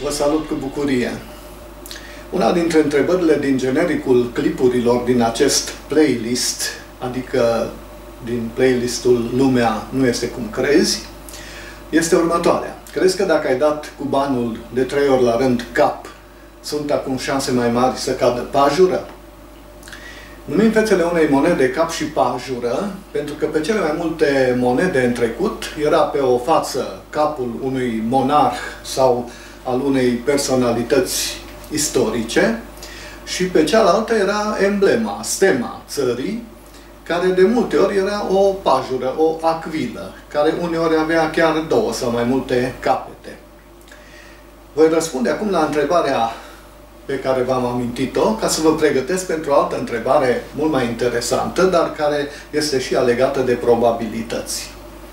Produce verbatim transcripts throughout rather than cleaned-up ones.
Vă salut cu bucurie! Una dintre întrebările din genericul clipurilor din acest playlist, adică din playlistul Lumea nu este cum crezi, este următoarea. Crezi că dacă ai dat cu banul de trei ori la rând cap, sunt acum șanse mai mari să cadă pajură? Numim fețele unei monede cap și pajură, pentru că pe cele mai multe monede în trecut era pe o față capul unui monarh sau al unei personalități istorice și pe cealaltă era emblema, stema țării, care de multe ori era o pajură, o acvilă, care uneori avea chiar două sau mai multe capete. Voi răspunde acum la întrebarea pe care v-am amintit-o, ca să vă pregătesc pentru o altă întrebare mult mai interesantă, dar care este și legată de probabilități.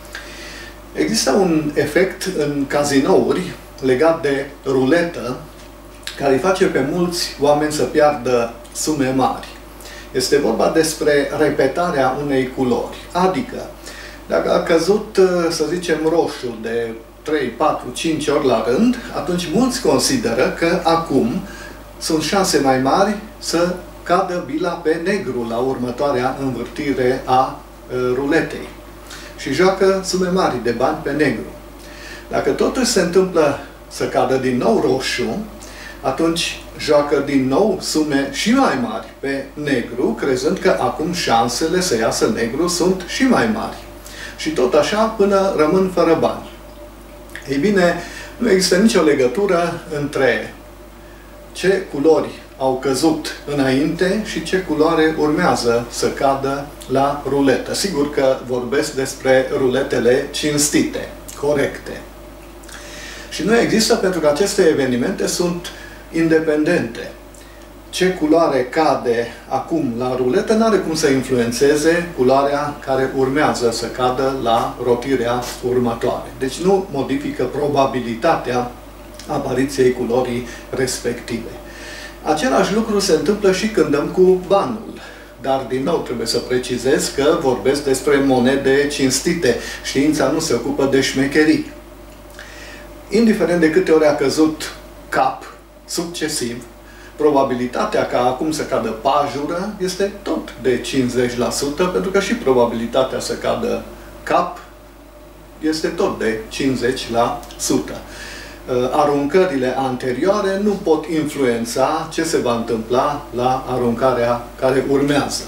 Există un efect în cazinouri legat de ruletă, care îi face pe mulți oameni să piardă sume mari. Este vorba despre repetarea unei culori. Adică, dacă a căzut, să zicem, roșu de trei, patru, cinci ori la rând, atunci mulți consideră că acum sunt șanse mai mari să cadă bila pe negru la următoarea învârtire a ruletei. Și joacă sume mari de bani pe negru. Dacă totuși se întâmplă să cadă din nou roșu, atunci joacă din nou sume și mai mari pe negru, crezând că acum șansele să iasă negru sunt și mai mari. Și tot așa până rămân fără bani. Ei bine, nu există nicio legătură între ce culori au căzut înainte și ce culoare urmează să cadă la ruletă. Sigur că vorbesc despre ruletele cinstite, corecte. Și nu există pentru că aceste evenimente sunt independente. Ce culoare cade acum la ruletă nu are cum să influențeze culoarea care urmează să cadă la rotirea următoare. Deci nu modifică probabilitatea apariției culorii respective. Același lucru se întâmplă și când dăm cu banul. Dar, din nou, trebuie să precizez că vorbesc despre monede cinstite. Știința nu se ocupă de șmecherii. Indiferent de câte ori a căzut cap succesiv, probabilitatea ca acum să cadă pajură este tot de cincizeci la sută, pentru că și probabilitatea să cadă cap este tot de cincizeci la sută. Aruncările anterioare nu pot influența ce se va întâmpla la aruncarea care urmează.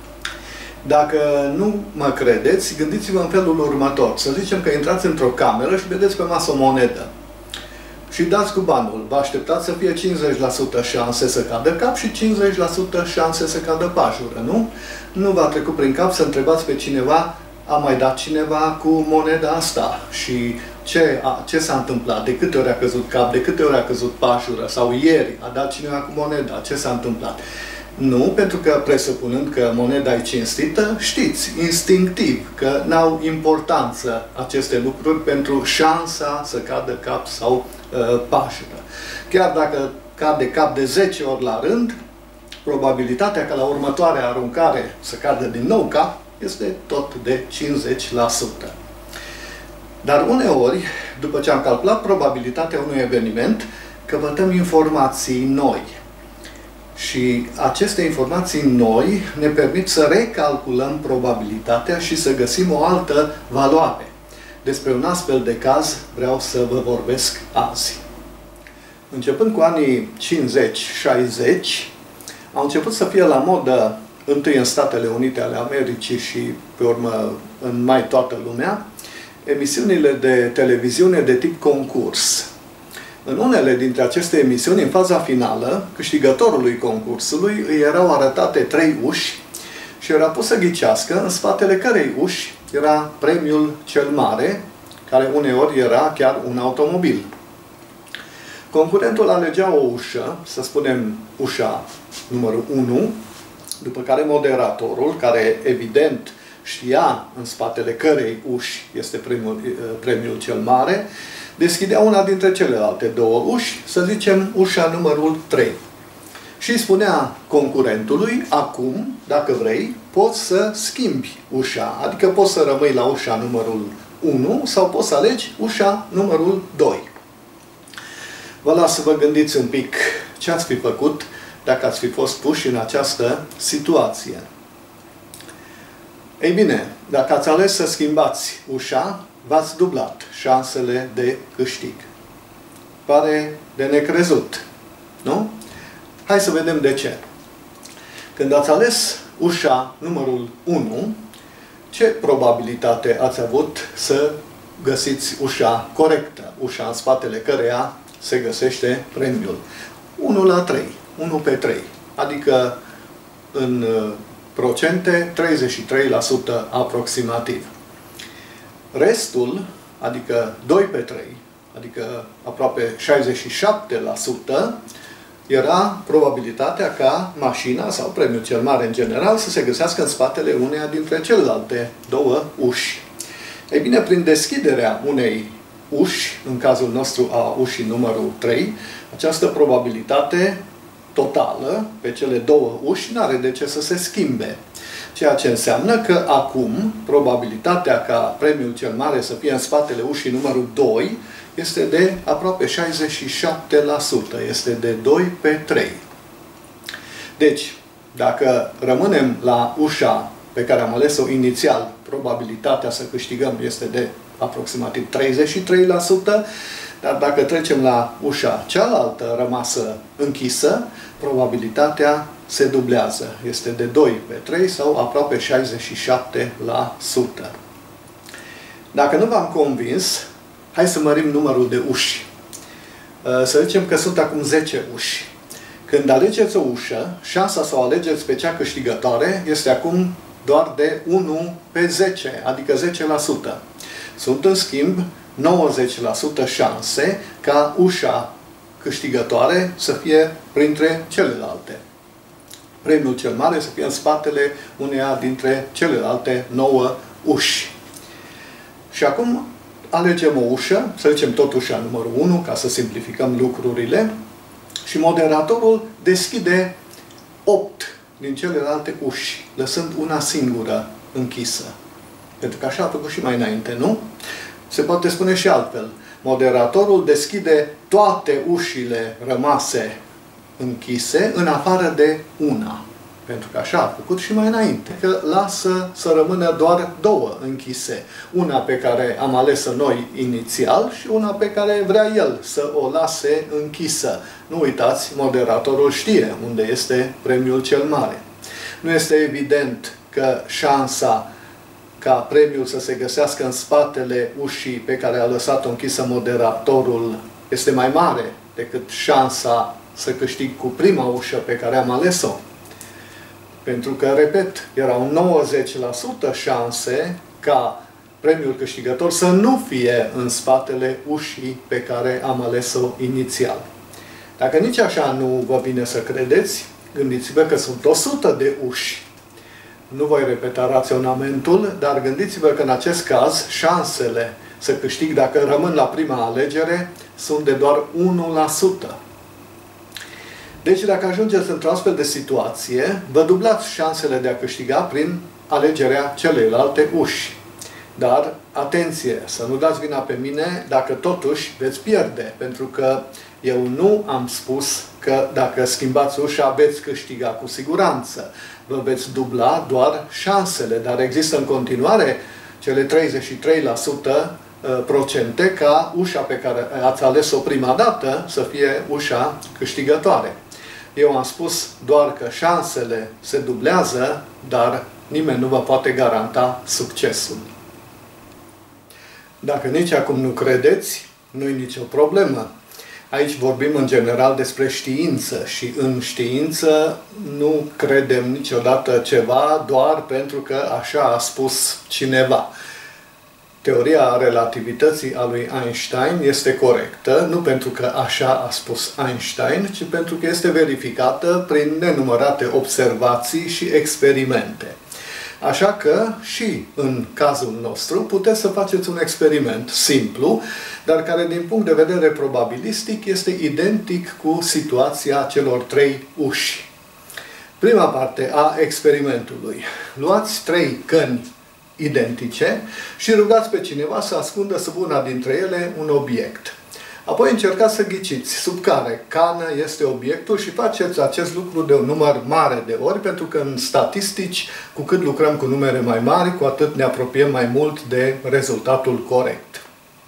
Dacă nu mă credeți, gândiți-vă în felul următor. Să zicem că intrați într-o cameră și vedeți pe masă o monedă. Și dați cu banul. Vă așteptați să fie cincizeci la sută șanse să cadă cap și cincizeci la sută șanse să cadă pajură, nu? Nu v-a trecut prin cap să întrebați pe cineva: a mai dat cineva cu moneda asta? Și ce, a, ce s-a întâmplat? De câte ori a căzut cap? De câte ori a căzut pajură? Sau ieri a dat cineva cu moneda? Ce s-a întâmplat? Nu, pentru că presupunând că moneda e cinstită, știți, instinctiv, că n-au importanță aceste lucruri pentru șansa să cadă cap sau uh, pajură. Chiar dacă cade cap de zece ori la rând, probabilitatea ca la următoarea aruncare să cadă din nou cap este tot de cincizeci la sută. Dar uneori, după ce am calculat probabilitatea unui eveniment, căpătăm informații noi. Și aceste informații noi ne permit să recalculăm probabilitatea și să găsim o altă valoare. Despre un astfel de caz vreau să vă vorbesc azi. Începând cu anii cincizeci șaizeci, au început să fie la modă, întâi în Statele Unite ale Americii și pe urmă în mai toată lumea, emisiunile de televiziune de tip concurs. În unele dintre aceste emisiuni, în faza finală, câștigătorului concursului îi erau arătate trei uși și era pus să ghicească în spatele cărei uși era premiul cel mare, care uneori era chiar un automobil. Concurentul alegea o ușă, să spunem ușa numărul unu, după care moderatorul, care evident știa în spatele cărei uși este premiul, premiul cel mare, deschidea una dintre celelalte două uși, să zicem ușa numărul trei. Și îi spunea concurentului: acum, dacă vrei, poți să schimbi ușa, adică poți să rămâi la ușa numărul unu sau poți să alegi ușa numărul doi. Vă las să vă gândiți un pic ce ați fi făcut dacă ați fi fost puși în această situație. Ei bine, dacă ați ales să schimbați ușa, v-ați dublat șansele de câștig. Pare de necrezut, nu? Hai să vedem de ce. Când ați ales ușa numărul unu, ce probabilitate ați avut să găsiți ușa corectă, ușa în spatele căreia se găsește premiul? unu la trei, unu pe trei, adică în procente treizeci și trei la sută aproximativ. Restul, adică doi pe trei, adică aproape șaizeci și șapte la sută, era probabilitatea ca mașina sau premiul cel mare în general să se găsească în spatele uneia dintre celelalte două uși. Ei bine, prin deschiderea unei uși, în cazul nostru a ușii numărul trei, această probabilitate totală pe cele două uși nu are de ce să se schimbe. Ceea ce înseamnă că acum probabilitatea ca premiul cel mare să fie în spatele ușii numărul doi este de aproape șaizeci și șapte la sută. Este de doi pe trei. Deci, dacă rămânem la ușa pe care am ales-o inițial, probabilitatea să câștigăm este de aproximativ treizeci și trei la sută, dar dacă trecem la ușa cealaltă rămasă închisă, probabilitatea se dublează. Este de doi pe trei sau aproape șaizeci și șapte la sută. Dacă nu v-am convins, hai să mărim numărul de uși. Să zicem că sunt acum zece uși. Când alegeți o ușă, șansa să o alegeți pe cea câștigătoare este acum doar de unu pe zece, adică zece la sută. Sunt, în schimb, nouăzeci la sută șanse ca ușa câștigătoare să fie printre celelalte. Premiul cel mare să fie în spatele uneia dintre celelalte nouă uși. Și acum alegem o ușă, să zicem tot ușa numărul unu, ca să simplificăm lucrurile, și moderatorul deschide opt din celelalte uși, lăsând una singură închisă. Pentru că așa a făcut și mai înainte, nu? Se poate spune și altfel. Moderatorul deschide toate ușile rămase închise, în afară de una. Pentru că așa a făcut și mai înainte. Că lasă să rămână doar două închise. Una pe care am ales-o noi inițial și una pe care vrea el să o lase închisă. Nu uitați, moderatorul știe unde este premiul cel mare. Nu este evident că șansa ca premiul să se găsească în spatele ușii pe care a lăsat-o închisă moderatorul este mai mare decât șansa să câștig cu prima ușă pe care am ales-o. Pentru că, repet, erau nouăzeci la sută șanse ca premiul câștigător să nu fie în spatele ușii pe care am ales-o inițial. Dacă nici așa nu vă vine să credeți, gândiți-vă că sunt o sută de uși. Nu voi repeta raționamentul, dar gândiți-vă că în acest caz șansele să câștig dacă rămân la prima alegere sunt de doar unu la sută. Deci dacă ajungeți într-o astfel de situație, vă dublați șansele de a câștiga prin alegerea celelalte uși. Dar, atenție, să nu dați vina pe mine dacă totuși veți pierde, pentru că eu nu am spus că dacă schimbați ușa veți câștiga cu siguranță. Vă veți dubla doar șansele, dar există în continuare cele treizeci și trei la sută procente ca ușa pe care ați ales-o prima dată să fie ușa câștigătoare. Eu am spus doar că șansele se dublează, dar nimeni nu vă poate garanta succesul. Dacă nici acum nu credeți, nu e nicio problemă. Aici vorbim în general despre știință și în știință nu credem niciodată ceva doar pentru că așa a spus cineva. Teoria relativității a lui Einstein este corectă, nu pentru că așa a spus Einstein, ci pentru că este verificată prin nenumărate observații și experimente. Așa că și în cazul nostru puteți să faceți un experiment simplu, dar care din punct de vedere probabilistic este identic cu situația celor trei uși. Prima parte a experimentului. Luați trei căni identice și rugați pe cineva să ascundă sub una dintre ele un obiect. Apoi încercați să ghiciți sub care cană este obiectul și faceți acest lucru de un număr mare de ori, pentru că în statistici, cu cât lucrăm cu numere mai mari, cu atât ne apropiem mai mult de rezultatul corect.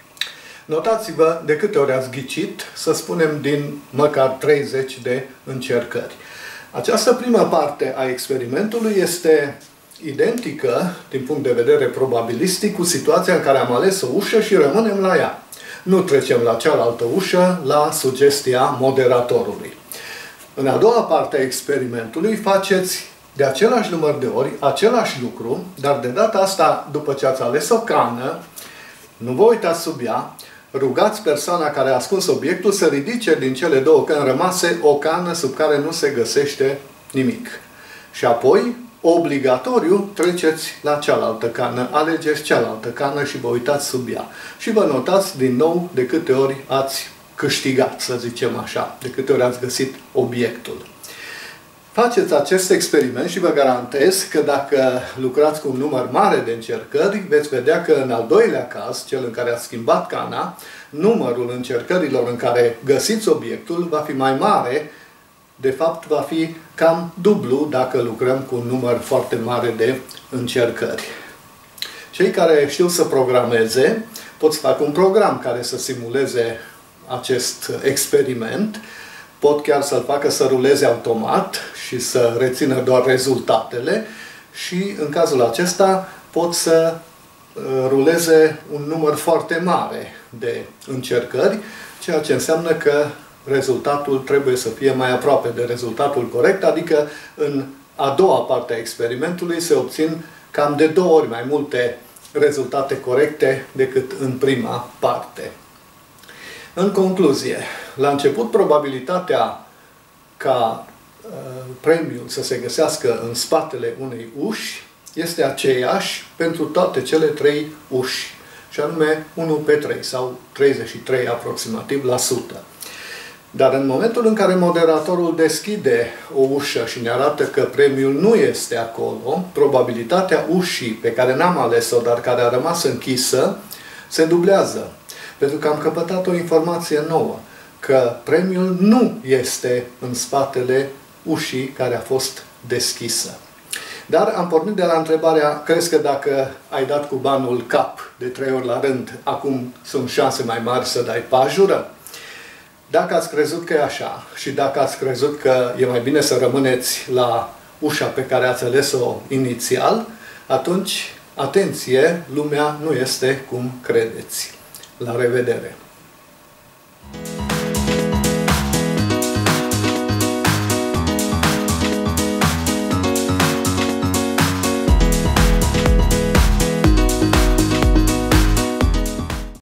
Notați-vă de câte ori ați ghicit, să spunem din măcar treizeci de încercări. Această primă parte a experimentului este identică, din punct de vedere probabilistic, cu situația în care am ales o ușă și rămânem la ea. Nu trecem la cealaltă ușă, la sugestia moderatorului. În a doua parte a experimentului faceți de același număr de ori același lucru, dar de data asta, după ce ați ales o cană, nu vă uitați sub ea, rugați persoana care a ascuns obiectul să ridice din cele două căni rămase o cană sub care nu se găsește nimic. Și apoi, obligatoriu, treceți la cealaltă cană, alegeți cealaltă cană și vă uitați sub ea. Și vă notați din nou de câte ori ați câștigat, să zicem așa, de câte ori ați găsit obiectul. Faceți acest experiment și vă garantez că dacă lucrați cu un număr mare de încercări, veți vedea că în al doilea caz, cel în care ați schimbat cana, numărul încercărilor în care găsiți obiectul va fi mai mare, de fapt va fi cam dublu dacă lucrăm cu un număr foarte mare de încercări. Cei care știu să programeze pot să facă un program care să simuleze acest experiment, pot chiar să-l facă să ruleze automat și să rețină doar rezultatele și în cazul acesta pot să ruleze un număr foarte mare de încercări, ceea ce înseamnă că rezultatul trebuie să fie mai aproape de rezultatul corect, adică în a doua parte a experimentului se obțin cam de două ori mai multe rezultate corecte decât în prima parte. În concluzie, la început probabilitatea ca uh, premiul să se găsească în spatele unei uși este aceeași pentru toate cele trei uși, și anume unu pe trei sau treizeci și trei aproximativ la sută. Dar în momentul în care moderatorul deschide o ușă și ne arată că premiul nu este acolo, probabilitatea ușii pe care n-am ales-o, dar care a rămas închisă, se dublează. Pentru că am căpătat o informație nouă, că premiul nu este în spatele ușii care a fost deschisă. Dar am pornit de la întrebarea, crezi că dacă ai dat cu banul cap de trei ori la rând, acum sunt șanse mai mari să dai pajură? Dacă ați crezut că e așa și dacă ați crezut că e mai bine să rămâneți la ușa pe care ați ales-o inițial, atunci, atenție, lumea nu este cum credeți. La revedere!